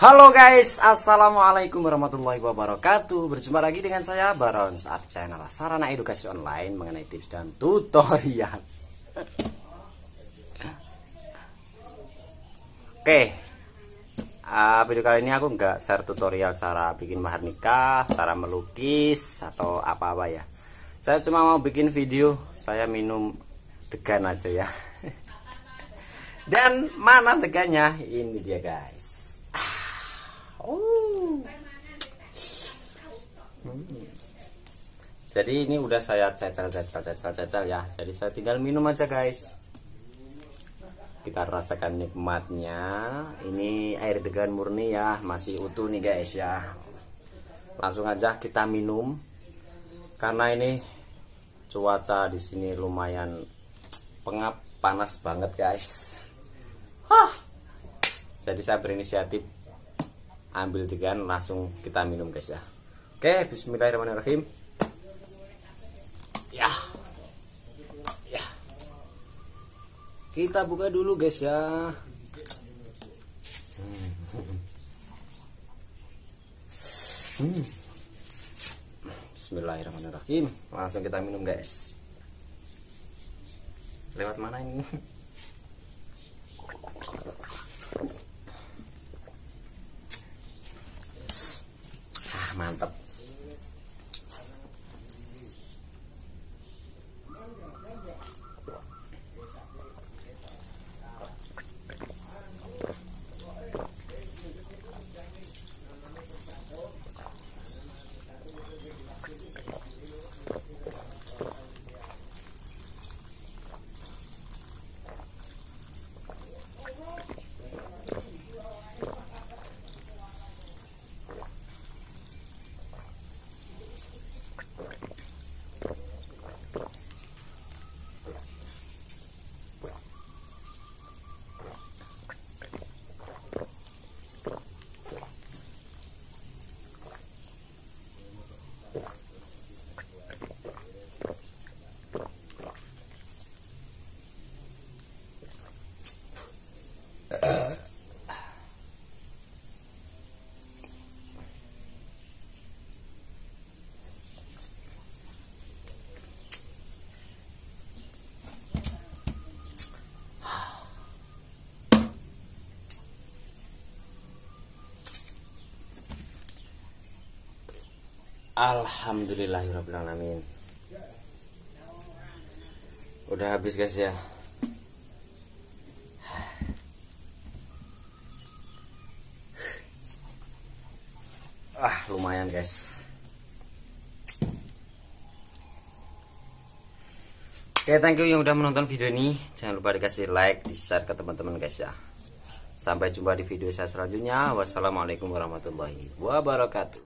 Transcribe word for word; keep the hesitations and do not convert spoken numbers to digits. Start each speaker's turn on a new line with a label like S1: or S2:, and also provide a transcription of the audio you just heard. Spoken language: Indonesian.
S1: Halo guys, assalamualaikum warahmatullahi wabarakatuh. Berjumpa lagi dengan saya Barons Art Channel, sarana edukasi online mengenai tips dan tutorial. Oke, uh, video kali ini aku nggak share tutorial cara bikin mahar nikah, cara melukis atau apa-apa ya. Saya cuma mau bikin video saya minum degan aja ya. Dan mana degannya? Ini dia guys. Oh. Hmm. Jadi ini udah saya cecel cecel cecel cecel ya. Jadi saya tinggal minum aja guys. Kita rasakan nikmatnya. Ini air degan murni ya, masih utuh nih guys ya. Langsung aja kita minum. Karena ini cuaca di sini lumayan pengap, panas banget guys. Hah. Jadi saya berinisiatif ambil degan, langsung kita minum guys ya. Oke, bismillahirrahmanirrahim. Ya. Ya. Kita buka dulu guys ya. Hmm. Bismillahirrahmanirrahim. Langsung kita minum guys. Lewat mana ini? Mantap. Alhamdulillahirrahmanirrahim. Udah habis guys ya. Ah, lumayan guys. Oke, thank you yang udah menonton video ini. Jangan lupa dikasih like, di share ke teman-teman guys ya. Sampai jumpa di video saya selanjutnya. Wassalamualaikum warahmatullahi wabarakatuh.